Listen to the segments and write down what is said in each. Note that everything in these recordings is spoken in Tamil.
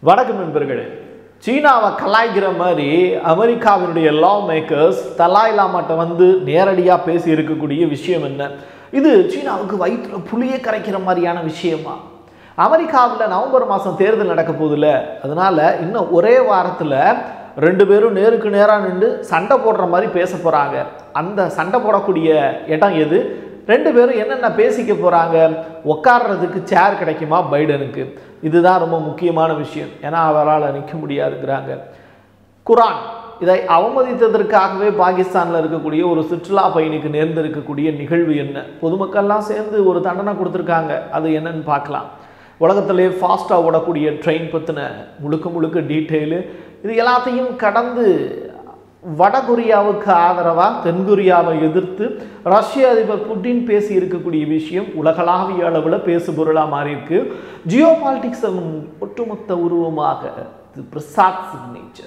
வணக்கம் நண்பர்களே. சீனாவை கலாய்க்கிற மாதிரி அமெரிக்காவினுடைய லா மேக்கர்ஸ் தலாய் லாமாட்ட வந்து நேரடியாக பேசி இருக்கக்கூடிய விஷயம் என்ன? இது சீனாவுக்கு வயிற்றுல புளியே கரைக்கிற மாதிரியான விஷயமா? அமெரிக்காவில் நவம்பர் மாதம் தேர்தல் நடக்க போதில்ல, அதனால இன்னும் ஒரே வாரத்தில் ரெண்டு பேரும் நேருக்கு நேராக நின்று சண்டை போடுற மாதிரி பேச போகிறாங்க. அந்த சண்டை போடக்கூடிய இடம் எது? ரெண்டு பேரும் என்னென்ன பேசிக்க போகிறாங்க? உட்கார்றதுக்கு சேர் கிடைக்குமா பைடனுக்கு? இதுதான் ரொம்ப முக்கியமான விஷயம். ஏன்னா அவரால் நிற்க முடியாதுங்கிறாங்க. குரான் இதை அவமதித்ததற்காகவே பாகிஸ்தானில் இருக்கக்கூடிய ஒரு சுற்றுலா பயணிக்கு நேர்ந்திருக்கக்கூடிய நிகழ்வு என்ன? பொதுமக்கள்லாம் சேர்ந்து ஒரு தண்டனை கொடுத்துருக்காங்க. அது என்னன்னு பார்க்கலாம். உலகத்திலே ஃபாஸ்ட்டாக ஓடக்கூடிய ட்ரெயின் பற்றின முழுக்க டீட்டெயிலு, இது எல்லாத்தையும் கடந்து வடகொரியாவுக்கு ஆதரவாக தென்கொரியாவை எதிர்த்து ரஷ்ய அதிபர் புட்டின் பேசி இருக்கக்கூடிய விஷயம் உலகளாவிய அளவில் பேசுபொருளாக மாறி இருக்கு. ஜியோ பாலிட்டிக்ஸ் ஒட்டுமொத்த உருவமாக பிரசாத் சிக்னேச்சர்.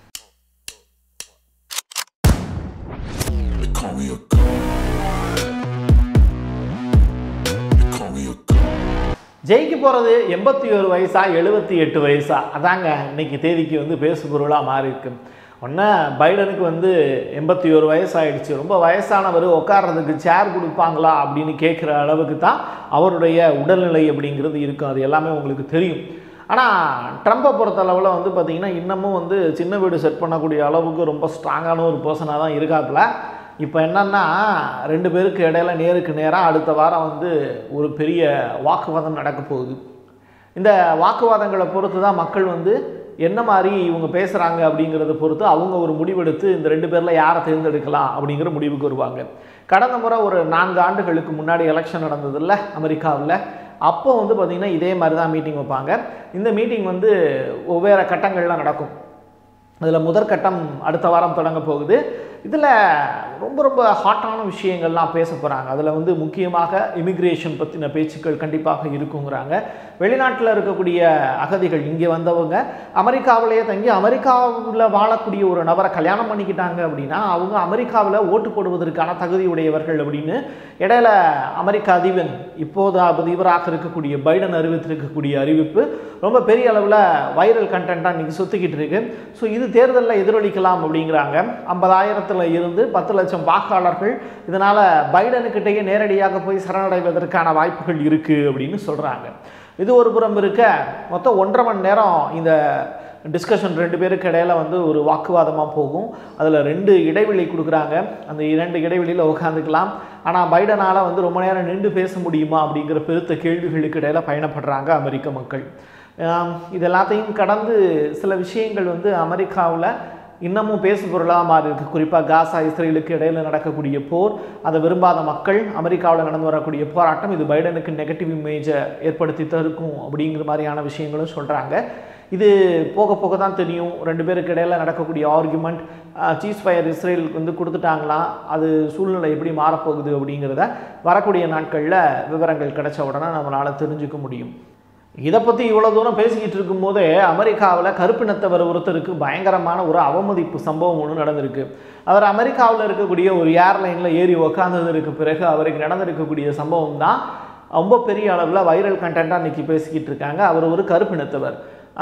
ஜெயிக்க போகிறது 81 வயசா 78 வயசா? அதாங்க இன்னைக்கு தேதிக்கு வந்து பேசுபொருளாக மாறி இருக்கு. ஒன்றா பைடனுக்கு வந்து 81 வயசு ஆயிடுச்சு. ரொம்ப வயசானவர் உட்கார்றதுக்கு சேர் கொடுப்பாங்களா அப்படின்னு கேட்குற அளவுக்கு தான் அவருடைய உடல்நிலை அப்படிங்கிறது இருக்கும். அது எல்லாமே உங்களுக்கு தெரியும். ஆனால் ட்ரம்பை பொறுத்தளவில் வந்து பார்த்திங்கன்னா இன்னமும் வந்து சின்ன வீடு செட் பண்ணக்கூடிய அளவுக்கு ரொம்ப ஸ்ட்ராங்கான ஒரு பர்சனாக தான் இருக்காப்புல. இப்போ என்னன்னா ரெண்டு பேருக்கு இடையில நேருக்கு நேராக அடுத்த வாரம் வந்து ஒரு பெரிய வாக்குவாதம் நடக்க போகுது. இந்த வாக்குவாதங்களை பொறுத்து தான் மக்கள் வந்து என்ன மாதிரி இவங்க பேசுகிறாங்க அப்படிங்கிறத பொறுத்து அவங்க ஒரு முடிவெடுத்து இந்த ரெண்டு பேரில் யாரை தேர்ந்தெடுக்கலாம் அப்படிங்கிற முடிவுக்கு வருவாங்க. கடந்த முறை ஒரு 4 ஆண்டுகளுக்கு முன்னாடி எலெக்ஷன் நடந்ததில்ல அமெரிக்காவில், அப்போ வந்து பார்த்திங்கன்னா இதே மாதிரி தான் மீட்டிங் வைப்பாங்க. இந்த மீட்டிங் வந்து ஒவ்வேறு கட்டங்கள்லாம் நடக்கும். அதில் முதற்கட்டம் அடுத்த வாரம் தொடங்க போகுது. இதில் ரொம்ப ஹாட்டான விஷயங்கள்லாம் பேச போகிறாங்க. அதில் வந்து முக்கியமாக இமிக்ரேஷன் பற்றின பேச்சுக்கள் கண்டிப்பாக இருக்குங்கிறாங்க. வெளிநாட்டில் இருக்கக்கூடிய அகதிகள் இங்கே வந்தவங்க அமெரிக்காவிலேயே தங்கி அமெரிக்காவில் வாழக்கூடிய ஒரு நபரை கல்யாணம் பண்ணிக்கிட்டாங்க அப்படின்னா அவங்க அமெரிக்காவில் ஓட்டு போடுவதற்கான தகுதி உடையவர்கள் அப்படின்னு இடையில அமெரிக்க அதிபர் இப்போது அதிபராக இருக்கக்கூடிய பைடன் அறிவித்திருக்கக்கூடிய அறிவிப்பு ரொம்ப பெரிய அளவில் வைரல் கண்டென்ட்டாக இன்றைக்கி சுற்றிக்கிட்டு இருக்கு. ஸோ இது தேர்தலில் எதிரொலிக்கலாம் அப்படிங்கிறாங்க. 50,000 இருந்து 10 லட்சம் வாக்காளர்கள் இதனால் பைடனுக்கிட்டேயே நேரடியாக போய் சரணடைவதற்கான வாய்ப்புகள் இருக்குது அப்படின்னு சொல்கிறாங்க. இது ஒரு புறம் இருக்க, மொத்தம் 1.5 மணி நேரம் இந்த டிஸ்கஷன் ரெண்டு பேருக்கு இடையில வந்து ஒரு வாக்குவாதமாக போகும். அதில் 2 இடைவெளி கொடுக்குறாங்க. அந்த 2 இடைவெளியில் உட்காந்துக்கலாம். ஆனால் பைடனால் வந்து ரொம்ப நேரம் நின்று பேச முடியுமா அப்படிங்கிற பெருத்த கேள்விகளுக்கு இடையில பயணப்படுறாங்க அமெரிக்க மக்கள். இது எல்லாத்தையும் கடந்து சில விஷயங்கள் வந்து அமெரிக்காவில் இன்னமும் பேசு பொருளாக மாறி இருக்குது. குறிப்பாக காசா இஸ்ரேலுக்கு இடையில் நடக்கக்கூடிய போர், அதை விரும்பாத மக்கள், அமெரிக்காவில் நடந்து வரக்கூடிய போராட்டம், இது பைடனுக்கு நெகட்டிவ் இமேஜை ஏற்படுத்தி தருக்கும் அப்படிங்கிற மாதிரியான விஷயங்களும் சொல்கிறாங்க. இது போக தான் தெரியும். ரெண்டு பேருக்கு இடையில் நடக்கக்கூடிய ஆர்குமெண்ட், சீஸ் ஃபயர் இஸ்ரேலுக்கு வந்து கொடுத்துட்டாங்களா, அது சூழ்நிலை எப்படி மாறப்போகுது அப்படிங்கிறத வரக்கூடிய நாட்களில் விவரங்கள் கிடைச்ச உடனே நம்மளால் தெரிஞ்சுக்க முடியும். இதை பற்றி இவ்வளோ தூரம் பேசிக்கிட்டு இருக்கும்போதே அமெரிக்காவில் கருப்பினத்தவர் ஒருத்தருக்கு பயங்கரமான ஒரு அவமதிப்பு சம்பவம் ஒன்று நடந்திருக்கு. அவர் அமெரிக்காவில் இருக்கக்கூடிய ஒரு ஏர்லைனில் ஏறி உக்காந்ததற்கு பிறகு அவருக்கு நடந்திருக்கக்கூடிய சம்பவம் தான் ரொம்ப பெரிய அளவில் வைரல் கண்டென்ட்டாக இன்றைக்கி பேசிக்கிட்டு இருக்காங்க. அவர் ஒரு கருப்பினத்தவர்.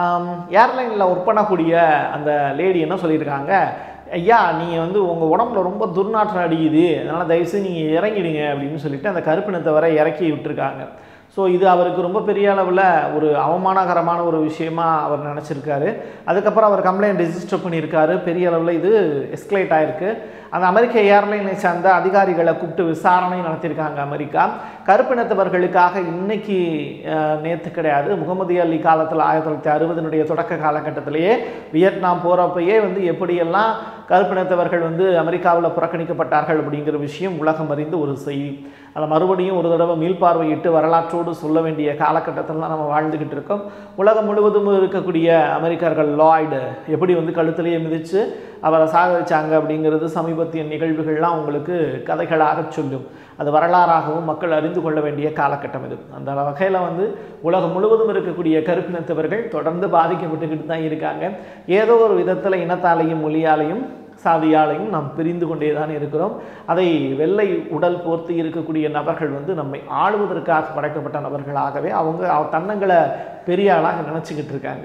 ஏர்லைனில் ஒர்க் பண்ணக்கூடிய அந்த லேடி என்ன சொல்லியிருக்காங்க, ஐயா நீங்கள் வந்து உங்கள் உடம்புல ரொம்ப துர்நாற்றம் அடிக்குது, அதனால் தயவுசெய்து நீங்கள் இறங்கிடுங்க அப்படின்னு சொல்லிட்டு அந்த கருப்பினத்தவரை இறக்கி விட்டுருக்காங்க. ஸோ இது அவருக்கு ரொம்ப பெரிய அளவில் ஒரு அவமானகரமான ஒரு விஷயமா அவர் நினச்சிருக்காரு. அதுக்கப்புறம் அவர் கம்ப்ளைண்ட் ரெஜிஸ்டர் பண்ணியிருக்காரு. பெரிய அளவில் இது எஸ்கலேட் ஆகிருக்கு. அந்த அமெரிக்க ஏர்லைனை சார்ந்த அதிகாரிகளை கூப்பிட்டு விசாரணை நடத்தியிருக்காங்க அமெரிக்கா. கருப்பினத்தவர்களுக்காக இன்னைக்கு நேற்று கிடையாது, முகமது அலி காலத்தில் 1960 தொடக்க காலகட்டத்திலேயே வியட்நாம் போகிறப்பையே வந்து எப்படியெல்லாம் கருப்பினத்தவர்கள் வந்து அமெரிக்காவில் புறக்கணிக்கப்பட்டார்கள் அப்படிங்கிற விஷயம் உலகம் அறிந்த ஒரு செய்தி. அதை மறுபடியும் ஒரு தடவை மீள்பார்வையிட்டு வரலாற்றோடு சொல்ல வேண்டிய காலகட்டத்தில் தான் நம்ம வாழ்ந்துக்கிட்டு இருக்கோம். உலகம் முழுவதும் இருக்கக்கூடிய அமெரிக்கர்கள் லாய்டு எப்படி வந்து கழுத்திலேயே மிதித்து அவரை சாகரிச்சாங்க அப்படிங்கிறது சமீபத்திய நிகழ்வுகள்லாம் உங்களுக்கு கதைகளாக சொல்லும். அது வரலாறாகவும் மக்கள் அறிந்து கொள்ள வேண்டிய காலகட்டம் இது. அந்த வகையில் வந்து உலகம் முழுவதும் இருக்கக்கூடிய கருப்பினத்தவர்கள் தொடர்ந்து பாதிக்கப்பட்டுக்கிட்டு தான் இருக்காங்க. ஏதோ ஒரு விதத்தில் இனத்தாலையும் மொழியாலையும் சாதியாலையும் நாம் பிரிந்து கொண்டே தான் இருக்கிறோம். அதை வெள்ளை உடல் போர்த்து இருக்கக்கூடிய நபர்கள் வந்து நம்மை ஆளுவதற்காக படைக்கப்பட்ட நபர்களாகவே அவங்க தன்னங்களை பெரிய ஆளாக நினச்சிக்கிட்டு இருக்காங்க.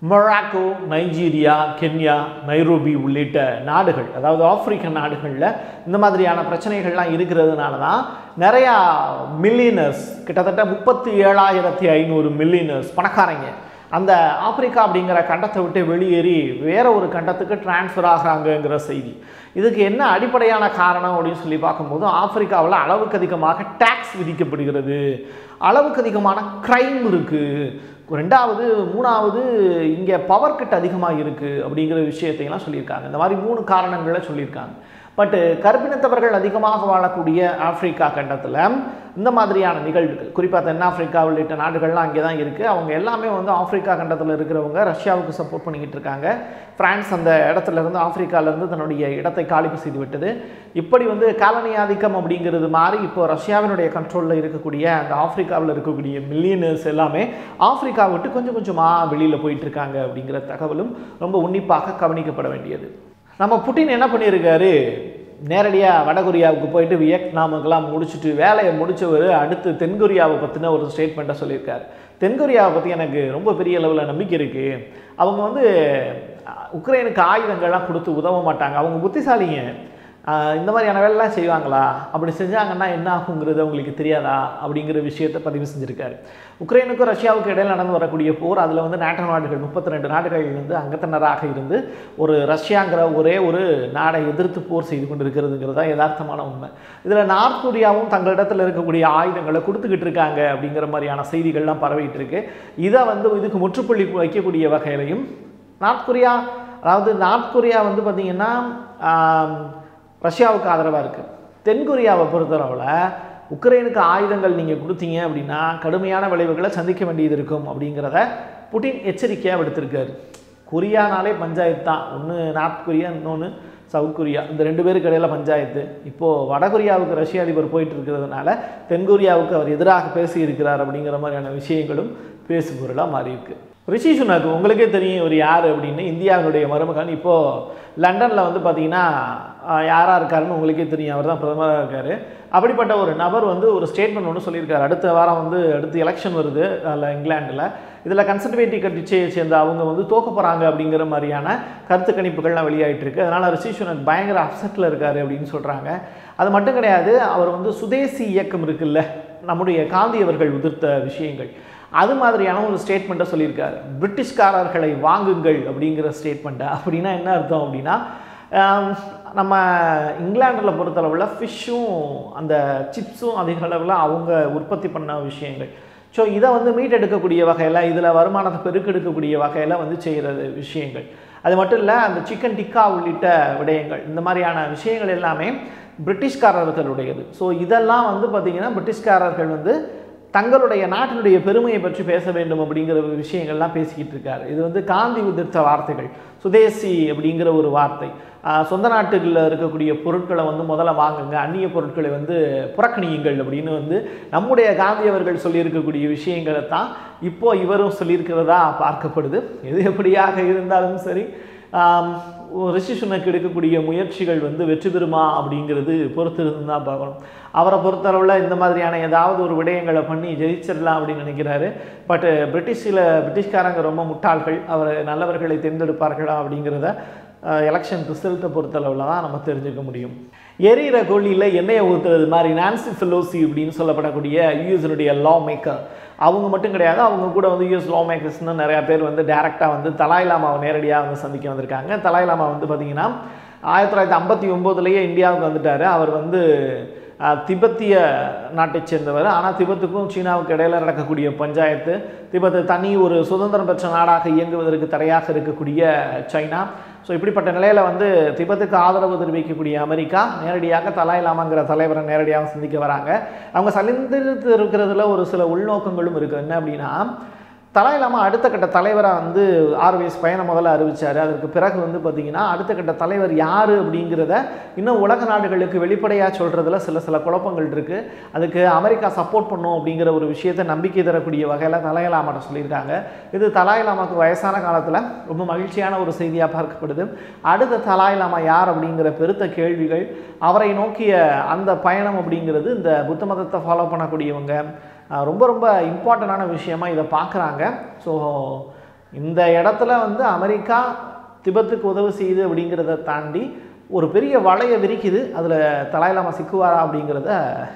மொராக்கோ, நைஜீரியா, கென்யா, நைரோபி உள்ளிட்ட நாடுகள், அதாவது ஆப்பிரிக்க நாடுகளில் இந்த மாதிரியான பிரச்சனைகள்லாம் இருக்கிறதுனால தான் நிறையா மில்லியனர்ஸ், கிட்டத்தட்ட 37,500 மில்லியனர்ஸ் பணக்காரங்க அந்த ஆப்பிரிக்கா அப்படிங்கிற கண்டத்தை விட்டு வெளியேறி வேற ஒரு கண்டத்துக்கு டிரான்ஸ்ஃபர் ஆகிறாங்கங்கிற செய்தி. இதுக்கு என்ன அடிப்படையான காரணம் அப்படின்னு சொல்லி பார்க்கும்போது, ஆப்பிரிக்காவில் அளவுக்கு அதிகமாக டேக்ஸ் விதிக்கப்படுகிறது, அளவுக்கு அதிகமான க்ரைம் இருக்குது, ரெண்டாவது மூணாவது இங்கே பவர் கட் அதிகமாக இருக்குது அப்படிங்கிற விஷயத்தையெல்லாம் சொல்லியிருக்காங்க. இந்த மாதிரி 3 காரணங்களை சொல்லியிருக்காங்க. பட்டு கருப்பினத்தவர்கள் அதிகமாக வாழக்கூடிய ஆப்பிரிக்கா கண்டத்தில் இந்த மாதிரியான நிகழ்வுகள், குறிப்பாக தென்னாப்பிரிக்கா உள்ளிட்ட நாடுகள்லாம் அங்கே தான் இருக்குது. அவங்க எல்லாமே வந்து ஆப்பிரிக்கா கண்டத்தில் இருக்கிறவங்க ரஷ்யாவுக்கு சப்போர்ட் பண்ணிக்கிட்டு இருக்காங்க. பிரான்ஸ் அந்த இடத்துலேருந்து ஆப்பிரிக்காவிலேருந்து தன்னுடைய இடத்தை காலிப்பு செய்து விட்டது. இப்படி வந்து காலனி ஆதிக்கம் அப்படிங்கிறது மாதிரி இப்போ ரஷ்யாவினுடைய கண்ட்ரோலில் இருக்கக்கூடிய அந்த ஆப்பிரிக்காவில் இருக்கக்கூடிய மில்லியனர்ஸ் எல்லாமே ஆப்பிரிக்கா விட்டு கொஞ்சம் கொஞ்சமாக வெளியில் போயிட்டு இருக்காங்க அப்படிங்கிற தகவலும் ரொம்ப உன்னிப்பாக கவனிக்கப்பட வேண்டியது. நம்ம புட்டின் என்ன பண்ணியிருக்காரு, நேரடியாக வடகொரியாவுக்கு போயிட்டு வியட்நாமுக்கெல்லாம் முடிச்சுட்டு வேலையை முடித்தவர் அடுத்து தென்கொரியாவை பற்றின ஒரு ஸ்டேட்மெண்ட்டை சொல்லியிருக்காரு. தென்கொரியாவை பற்றி எனக்கு ரொம்ப பெரிய அளவில் நம்பிக்கை இருக்குது. அவங்க வந்து உக்ரைனுக்கு ஆயுதங்கள்லாம் கொடுத்து உதவ மாட்டாங்க, அவங்க புத்திசாலிங்க, இந்த மாதிரியான வேலைலாம் செய்வாங்களா, அப்படி செஞ்சாங்கன்னா என்ன ஆகுங்கிறது அவங்களுக்கு தெரியாதா அப்படிங்கிற விஷயத்தை பதிவு செஞ்சுருக்காரு. உக்ரைனுக்கும் ரஷ்யாவுக்கும் இடையில் நடந்து வரக்கூடிய போர், அதில் வந்து நேட்டோ நாடுகள் 32 நாடுகள் வந்து அங்கத்தினராக இருந்து ஒரு ரஷ்யாங்கிற ஒரே ஒரு நாடை எதிர்த்து போர் செய்து கொண்டு இருக்கிறதுங்கிறது தான் யதார்த்தமான உண்மை. இதில் நார்த் கொரியாவும் தங்களிடத்தில் இருக்கக்கூடிய ஆயுதங்களை கொடுத்துக்கிட்டு இருக்காங்க அப்படிங்கிற மாதிரியான செய்திகள்லாம் பரவிட்டு இருக்கு. இதை வந்து இதுக்கு முற்றுப்புள்ளி வைக்கக்கூடிய வகையிலையும் நார்த் கொரியா வந்து பார்த்திங்கன்னா ரஷ்யாவுக்கு ஆதரவாக இருக்குது. தென்கொரியாவை பொறுத்தளவில் உக்ரைனுக்கு ஆயுதங்கள் நீங்கள் கொடுத்தீங்க அப்படின்னா கடுமையான விளைவுகளை சந்திக்க வேண்டியது இருக்கும் அப்படிங்கிறத புட்டின் எச்சரிக்கையாக விடுத்திருக்காரு. கொரியானாலே பஞ்சாயத்து தான், ஒன்று நார்த் கொரியா, இன்னொன்று சவுத் கொரியா, இந்த 2 பேருக்கு இடையில பஞ்சாயத்து. இப்போது வடகொரியாவுக்கு ரஷ்ய அதிபர் போயிட்டு இருக்கிறதுனால தென்கொரியாவுக்கு அவர் எதிராக பேசியிருக்கிறார் அப்படிங்கிற மாதிரியான விஷயங்களும் பேசுபொருளாக மாறியிருக்கு. ரிஷி சுனக் உங்களுக்கே தெரியும் இவர் யார் அப்படின்னு, இந்தியாவினுடைய மருமகன். இப்போது லண்டனில் வந்து பார்த்திங்கன்னா யாராக இருக்காருன்னு உங்களுக்கே தெரியும், அவர் தான் பிரதமராக இருக்கார். அப்படிப்பட்ட ஒரு நபர் வந்து ஒரு ஸ்டேட்மெண்ட் ஒன்று சொல்லியிருக்காரு. அடுத்த வாரம் வந்து அடுத்து எலெக்ஷன் வருது அதில் இங்கிலாண்டில். இதில் கன்சர்வேட்டிவ் கட்சியை சேர்ந்த அவங்க வந்து தோக்க போகிறாங்க அப்படிங்கிற மாதிரியான கருத்து கணிப்புகள்லாம் வெளியாகிட்டு இருக்கு. அதனால் ரிஷி சுனக் பயங்கர அப்செட்டில் இருக்கார் அப்படின்னு சொல்கிறாங்க. அது மட்டும் கிடையாது, அவர் வந்து சுதேசி இயக்கம் இருக்குல்ல, நம்முடைய காந்தி அவர்கள் உதிர்த்த விஷயங்கள், அது மாதிரியான ஒரு ஸ்டேட்மெண்ட்டை சொல்லியிருக்காரு. பிரிட்டிஷ்காரர்களை வாங்குங்கள் அப்படிங்கிற ஸ்டேட்மெண்ட்டை. அப்படின்னா என்ன அர்த்தம் அப்படின்னா, நம்ம இங்கிலாண்டில் பொறுத்தளவில் ஃபிஷ்ஷும் அந்த சிப்ஸும் அதிக அளவில் அவங்க உற்பத்தி பண்ண விஷயங்கள். ஸோ இதை வந்து மீட்டெடுக்கக்கூடிய வகையில், இதில் வருமானத்தை பெருக்கெடுக்கக்கூடிய வகையில் வந்து செய்கிற விஷயங்கள். அது மட்டும் இல்லை, அந்த சிக்கன் டிக்கா உள்ளிட்ட விடயங்கள், இந்த மாதிரியான விஷயங்கள் எல்லாமே பிரிட்டிஷ்காரர்களுடையது. ஸோ இதெல்லாம் வந்து பார்த்திங்கன்னா பிரிட்டிஷ்காரர்கள் வந்து தங்களுடைய நாட்டினுடைய பெருமையை பற்றி பேச வேண்டும் அப்படிங்கிற விஷயங்கள்லாம் பேசிக்கிட்டு இருக்காரு. இது வந்து காந்தி உதிர்த்த வார்த்தைகள். சுதேசி அப்படிங்கிற ஒரு வார்த்தை, சொந்த நாட்டுகளில் இருக்கக்கூடிய பொருட்களை வந்து முதல்ல வாங்குங்க, அந்நிய பொருட்களை வந்து புறக்கணியுங்கள் அப்படின்னு வந்து நம்முடைய காந்தி அவர்கள் சொல்லியிருக்கக்கூடிய விஷயங்களை தான் இப்போ இவரும் சொல்லியிருக்கிறதா பார்க்கப்படுது. எது எப்படியாக இருந்தாலும் சரி, ரிஷி சுனக் எடுக்கக்கூடிய முயற்சிகள் வந்து வெற்றி பெறுமா அப்படிங்கிறது பொறுத்திருந்து தான் பார்க்கணும். அவரை பொறுத்தளவில் இந்த மாதிரியான ஏதாவது ஒரு விடயங்களை பண்ணி ஜெயிச்சிடலாம் அப்படின்னு நினைக்கிறாரு. பட் பிரிட்டிஷ்காரங்க ரொம்ப முட்டாள்கள், அவர் நல்லவர்களை தேர்ந்தெடுப்பார்களா அப்படிங்கிறத எலெக்ஷன் ரிசல்ட்டை பொறுத்தளவில் தான் நம்ம தெரிஞ்சுக்க முடியும். எரியிற கொள்ளியில் எண்ணெயை ஊற்றுறது மாதிரி நான்சி பெலோசி அப்படின்னு சொல்லப்படக்கூடிய யூஎஸ்னுடைய லா மேக்கர், அவங்க மட்டும் கிடையாது, அவங்க கூட வந்து யூஎஸ் லா மேக்கர்ஸ்னு நிறையா பேர் வந்து டைரெக்டாக வந்து தலாய் லாமாவை நேரடியாக வந்து சந்திக்க வந்திருக்காங்க. தலாய் லாமா வந்து பார்த்திங்கன்னா 1959 இந்தியாவுக்கு வந்துட்டார். அவர் வந்து திபெத்திய நாட்டை சேர்ந்தவர். ஆனால் திபெத்துக்கும் சீனாவுக்கு இடையில் நடக்கக்கூடிய பஞ்சாயத்து, திபெத்து தனி ஒரு சுதந்திரம் பெற்ற நாடாக இயங்குவதற்கு தடையாக இருக்கக்கூடிய சைனா, ஸோ இப்படிப்பட்ட நிலையில் வந்து திபெத்துக்கு ஆதரவு தெரிவிக்கக்கூடிய அமெரிக்கா நேரடியாக தலாய் லாமாங்கிற தலைவரை நேரடியாக சந்திக்க வராங்க. அவங்க சலிந்திருத்து இருக்கிறதுல ஒரு சில உள்நோக்கங்களும் இருக்குது. என்ன அப்படின்னா, தலாய் லாமா அடுத்த கட்ட தலைவராக வந்து 6 வயசு பையனை முதல்ல அறிவித்தார். அதற்கு பிறகு வந்து பார்த்திங்கன்னா அடுத்த கட்ட தலைவர் யார் அப்படிங்கிறத இன்னும் உலக நாடுகளுக்கு வெளிப்படையாக சொல்கிறதுல சில குழப்பங்கள் இருக்குது. அதுக்கு அமெரிக்கா சப்போர்ட் பண்ணும் அப்படிங்கிற ஒரு விஷயத்தை நம்பிக்கை தரக்கூடிய வகையில் தலாய் லாமாட்ட சொல்லியிருக்காங்க. இது தலாய் லாமாவுக்கு வயசான காலத்தில் ரொம்ப மகிழ்ச்சியான ஒரு செய்தியாக பார்க்கப்படுது. அடுத்த தலாய் லாமா யார் அப்படிங்கிற பெருத்த கேள்விகள், அவரை நோக்கிய அந்த பயணம் அப்படிங்கிறது இந்த புத்த மதத்தை ஃபாலோ பண்ணக்கூடியவங்க ரொம்ப ரொம்ப இம்பார்ட்டண்டான விஷயமாக இதை பார்க்குறாங்க. ஸோ இந்த இடத்துல வந்து அமெரிக்கா திபெத்துக்கு உதவி செய்யுது அப்படிங்கிறத தாண்டி ஒரு பெரிய வலையை விரிக்குது. அதில் தலாய் லாமா சிக்குவாரா அப்படிங்கிறத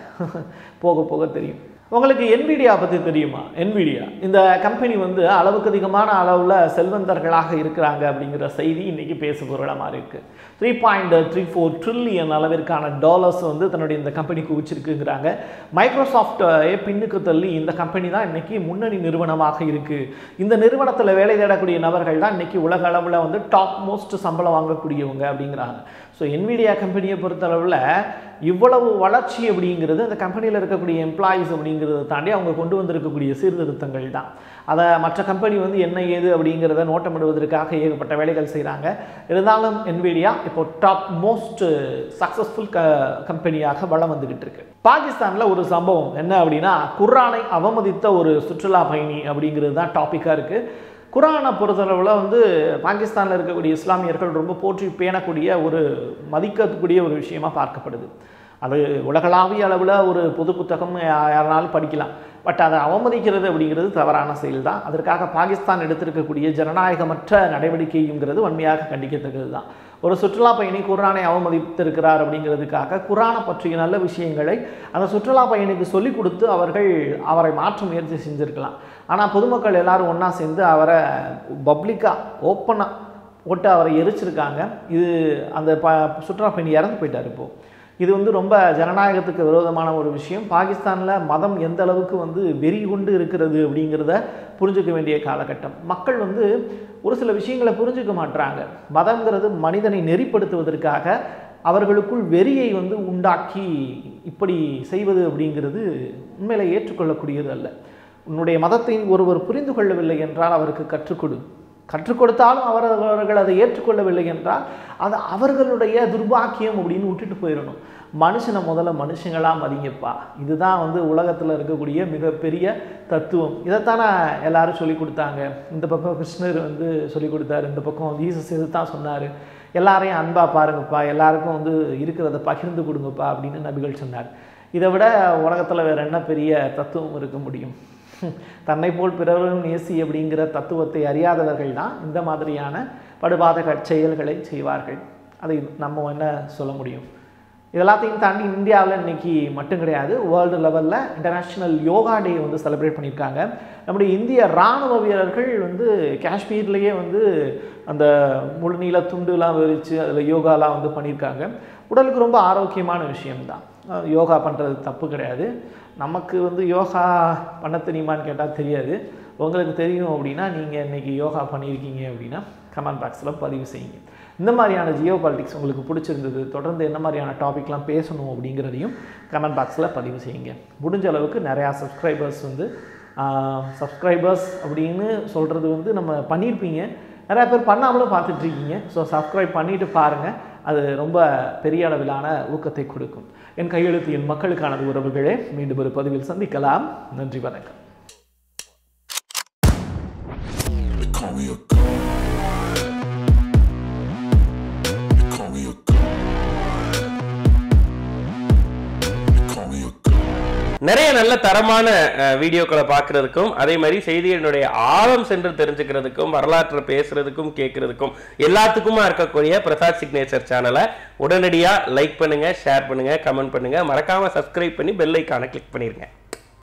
போக போக தெரியும். உங்களுக்கு NVIDIA பற்றி தெரியுமா? NVIDIA இந்த கம்பெனி வந்து அளவுக்கு அதிகமான அளவில் செல்வந்தர்களாக இருக்கிறாங்க அப்படிங்கிற செய்தி இன்றைக்கி பேசுபொருளாக மாறி இருக்குது. 3.34 ட்ரில்லியன் அளவிற்கான டாலர்ஸ் வந்து தன்னுடைய இந்த கம்பெனி குவிச்சிருக்குங்கிறாங்க. மைக்ரோசாஃப்டை பின்னுக்கு தள்ளி இந்த கம்பெனி தான் இன்றைக்கி முன்னணி நிறுவனமாக இருக்குது. இந்த நிறுவனத்தில் வேலை தேடக்கூடிய நபர்கள் தான் இன்றைக்கி உலக அளவில் வந்து டாப் மோஸ்ட் சம்பளம் வாங்கக்கூடியவங்க அப்படிங்கிறாங்க. ஸோ NVIDIA கம்பெனியை பொறுத்தளவில் இவ்வளவு வளர்ச்சி அப்படிங்கிறது அந்த கம்பெனியில் இருக்கக்கூடிய எம்ப்ளாயீஸ் அப்படிங்கிறத தாண்டி அவங்க கொண்டு வந்திருக்கக்கூடிய சீர்திருத்தங்கள் தான். அதை மற்ற கம்பெனி வந்து என்ன ஏது அப்படிங்கிறத நோட்டமிடுவதற்காக ஏகப்பட்ட வேலைகள் செய்கிறாங்க. இருந்தாலும் NVIDIA இப்போ டாப் மோஸ்ட் சக்ஸஸ்ஃபுல் கம்பெனியாக வளம் வந்துக்கிட்டு இருக்கு. பாகிஸ்தானில் ஒரு சம்பவம் என்ன அப்படின்னா, குர்ஆனை அவமதித்த ஒரு சுற்றுலா பயணி அப்படிங்கிறது தான் டாப்பிக்காக இருக்குது. குர்ஆனை பொறுத்தளவில் வந்து பாகிஸ்தானில் இருக்கக்கூடிய இஸ்லாமியர்கள் ரொம்ப போற்றி பேணக்கூடிய ஒரு மதிக்கக்கூடிய ஒரு விஷயமாக பார்க்கப்படுது. அது உலகளாவிய அளவில் ஒரு பொது புத்தகம் யாருனாலும் படிக்கலாம். பட் அதை அவமதிக்கிறது அப்படிங்கிறது தவறான செயல் தான். அதற்காக பாகிஸ்தான் எடுத்திருக்கக்கூடிய ஜனநாயகமற்ற நடவடிக்கைங்கிறது வன்மையாக கண்டிக்கத்தக்கது தான். ஒரு சுற்றுலா பயணி குர்ஆனை அவமதித்திருக்கிறார் அப்படிங்கிறதுக்காக குர்ஆனை பற்றிய நல்ல விஷயங்களை அந்த சுற்றுலா பயணிக்கு சொல்லிக் கொடுத்து அவரை மாற்ற முயற்சி செஞ்சுருக்கலாம். ஆனால் பொதுமக்கள் எல்லாரும் ஒன்றா சேர்ந்து அவரை பப்ளிக்காக ஓப்பனாக போட்டு அவரை எரிச்சிருக்காங்க. இது அந்த சுற்றுலா பயணி இறந்து போயிட்டார். இப்போது இது வந்து ரொம்ப ஜனநாயகத்துக்கு விரோதமான ஒரு விஷயம். பாகிஸ்தானில் மதம் எந்த அளவுக்கு வந்து வெறி கொண்டு இருக்கிறது அப்படிங்கிறத புரிஞ்சுக்க வேண்டிய காலகட்டம். மக்கள் வந்து ஒரு சில விஷயங்களை புரிஞ்சுக்க மாட்டாங்க. மதம்ங்கிறது மனிதனை நெறிப்படுத்துவதற்காக அவர்களுக்குள் வெறியை வந்து உண்டாக்கி இப்படி செய்வது அப்படிங்கிறது உண்மையில ஏற்றுக்கொள்ளக்கூடியது அல்ல. உன்னுடைய மதத்தை ஒருவர் புரிந்து கொள்ளவில்லை என்றால் அவருக்கு கற்றுக் கொடுத்தாலும் அவர்கள் அதை ஏற்றுக்கொள்ளவில்லை என்றால் அது அவர்களுடைய துர்பாக்கியம் அப்படின்னு விட்டுட்டு போயிடணும். மனுஷனை முதல்ல மனுஷங்களாக மதிங்கப்பா. இதுதான் வந்து உலகத்தில் இருக்கக்கூடிய மிகப்பெரிய தத்துவம். இதைத்தானே எல்லாரும் சொல்லிக் கொடுத்தாங்க. இந்த பக்கம் கிருஷ்ணர் வந்து சொல்லிக் கொடுத்தாரு, இந்த பக்கம் ஜீசஸ் இது தான் சொன்னார். எல்லாரையும் அன்பா பாருங்கப்பா, எல்லாருக்கும் வந்து இருக்கிறத பகிர்ந்து கொடுங்கப்பா அப்படின்னு நபிகள் சொன்னார். இதை விட உலகத்தில் வேறு என்ன பெரிய தத்துவம் இருக்க முடியும்? தன்னை போல் பிறரும் நேசி அப்படிங்கிற தத்துவத்தை அறியாதவர்கள் தான் இந்த மாதிரியான படுபாதக செயல்களை செய்வார்கள். அதை நம்ம என்ன சொல்ல முடியும்? இதெல்லாத்தையும் தாண்டி இந்தியாவில் இன்றைக்கி மட்டும் கிடையாது, வேர்ல்டு லெவலில் இன்டர்நேஷ்னல் யோகா டே வந்து செலிப்ரேட் பண்ணியிருக்காங்க. நம்முடைய இந்திய இராணுவ வீரர்கள் வந்து காஷ்மீர்லேயே வந்து அந்த முழு நீள துண்டுலாம் விரித்து அதில் யோகாலாம் வந்து பண்ணியிருக்காங்க. உடலுக்கு ரொம்ப ஆரோக்கியமான விஷயம்தான். யோகா பண்ணுறது தப்பு கிடையாது. நமக்கு வந்து யோகா பண்ண தெரியுமான்னு கேட்டால் தெரியாது. உங்களுக்கு தெரியும் அப்படின்னா நீங்கள் இன்றைக்கி யோகா பண்ணியிருக்கீங்க அப்படின்னா கமெண்ட் பாக்ஸில் பதிவு செய்யுங்க. இந்த மாதிரியான ஜியோ பாலிட்டிக்ஸ் உங்களுக்கு பிடிச்சிருந்தது, தொடர்ந்து என்ன மாதிரியான டாபிக்லாம் பேசணும் அப்படிங்கிறதையும் கமெண்ட் பாக்ஸில் பதிவு செய்யுங்க. முடிஞ்ச அளவுக்கு நிறையா சப்ஸ்கிரைபர்ஸ் அப்படின்னு சொல்கிறது வந்து நம்ம பண்ணியிருப்பீங்க, நிறையா பேர் பண்ணாமலும் பார்த்துட்ருக்கீங்க. ஸோ சப்ஸ்கிரைப் பண்ணிவிட்டு பாருங்கள், அது ரொம்ப பெரிய அளவிலான ஊக்கத்தை கொடுக்கும். என் கையெழுத்து என் மக்களுக்கானது உறவுகளே. மீண்டும் ஒரு பதிவில் சந்திக்கலாம். நன்றி, வணக்கம். நிறைய நல்ல தரமான வீடியோக்களை பார்க்கறதுக்கும், அதே மாதிரி செய்திகளுடைய ஆழம் சென்று தெரிஞ்சுக்கிறதுக்கும், வரலாற்றை பேசுறதுக்கும் கேட்கறதுக்கும் எல்லாத்துக்குமா இருக்கக்கூடிய பிரசாத் சிக்னேச்சர் சேனலை உடனடியாக லைக் பண்ணுங்க, ஷேர் பண்ணுங்க, கமெண்ட் பண்ணுங்க, மறக்காம சப்ஸ்கிரைப் பண்ணி பெல் ஐக்கானை கிளிக் பண்ணிருங்க.